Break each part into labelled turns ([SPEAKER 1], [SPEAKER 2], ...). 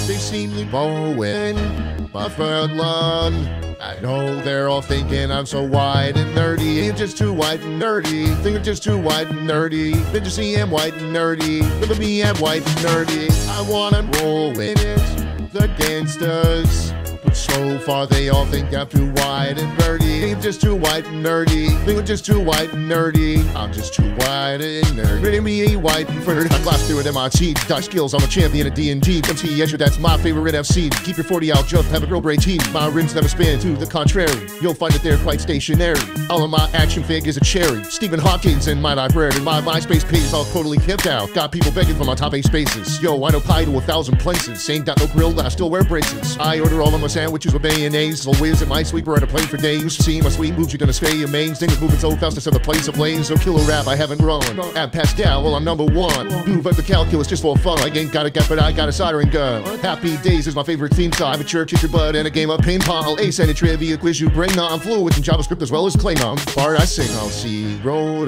[SPEAKER 1] They see me blowing my third lung. I know they're all thinking I'm so white and nerdy. I'm just too white and nerdy. Think I'm just too white and nerdy. Then you see I'm white and nerdy. Look at me, I'm white and nerdy. I wanna roll with it, the gangsters. But so far they all think I'm too white and nerdy. I'm just too white and nerdy. Think I'm just too white and nerdy. I'm just too white and nerdy. Ready me white and nerd. I'm class through at MIT. Dodge skills, I'm a champion at D&D. MTS, that's my favorite FC. Keep your 40 out, just have a real great team. My rims never spin, to the contrary. You'll find that they're quite stationary. All of my action figures are cherry. Stephen Hawking's in my library. My MySpace page is all totally kept out. Got people begging for my top 8 spaces. Yo, I know pie to 1,000 places. Ain't got no grill, but I still wear braces. I order all of my sandwiches with mayonnaise. So whiz at my sweeper at a plate for days. See my sweet moves, you're gonna stay amazed. Things moving so fast to set the place ablaze. So killer rap, I haven't run. At Pascal, well I'm number 1. Move up the calculus just for fun. I ain't got a gap, but I got a soldering gun. Happy Days is my favorite theme song. I have a church, hit your butt, and a game of paintball. Ace and a trivia quiz you bring on. Fluent in JavaScript as well as Klingon. Part I sing, I'll see. Rode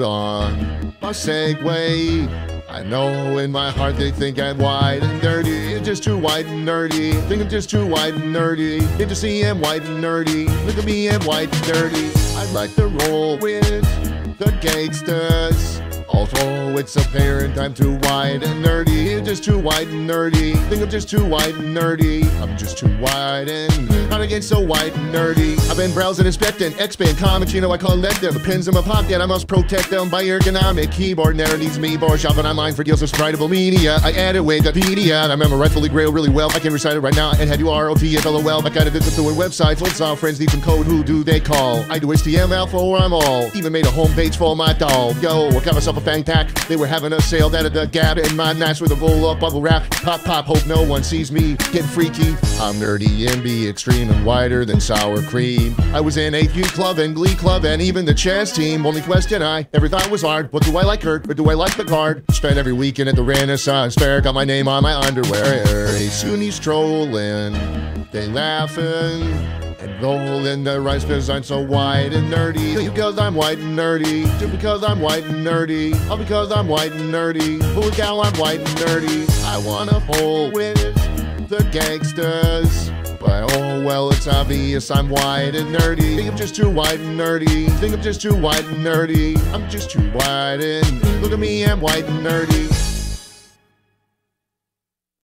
[SPEAKER 1] on my Segway. I know in my heart they think I'm white and dirty. It's just too white and nerdy. Think I'm just too white and nerdy. Hate to see I'm white and nerdy. Look at me, I'm white and dirty. I'd like to roll with the gangsters. Although it's apparent I'm too white and nerdy. It's just too white and nerdy. Think I'm just too white and nerdy. I'm just too white and not against so white and nerdy. I've been browsing, inspecting, expand comments, you know I collect them. The pins in my pocket, I must protect them by ergonomic. Keyboard never needs me, bar shopping online for deals with writable media. I added Wikipedia, and I remember Rightfully Grail really well. I can recite it right now and had you ROTFLOL. I gotta visit through a website, folks, all friends need some code, who do they call? I do HTML for I'm all. Even made a homepage for my doll. Yo, I got myself a fang pack. They were having a sale down at the Gap in my nice with a roll up bubble wrap. Pop, pop, hope no one sees me getting freaky. I'm nerdy and be extreme and whiter than sour cream. I was in a youth club and glee club and even the chess team. Only question I ever thought was hard, what do I like Kurt or do I like Picard? Spent every weekend at the Renaissance Fair, got my name on my underwear. They Sunni strolling, they laughing and rolling their eyes because I'm so white and nerdy. Just because I'm white and nerdy. Just because I'm white and nerdy. All because I'm white and nerdy. Holy cow, I'm white and nerdy. I wanna pull with the gangsters. But oh well, it's obvious I'm white and nerdy. Think I'm just too white and nerdy. Think I'm just too white and nerdy. I'm just too white and look at me, I'm white and nerdy.